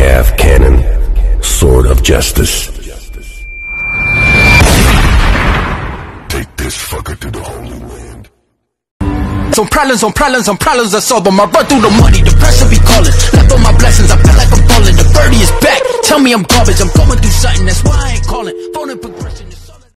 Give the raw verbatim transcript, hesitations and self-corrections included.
Half cannon, sword of justice. Take this fucker to the Holy Land. Some problems, some problems, some problems I solve them. I run through the money, the pressure be calling. Left on my blessings, I feel like I'm falling. The birdie is back, tell me I'm garbage. I'm going through something, that's why I ain't calling. Phone and progression.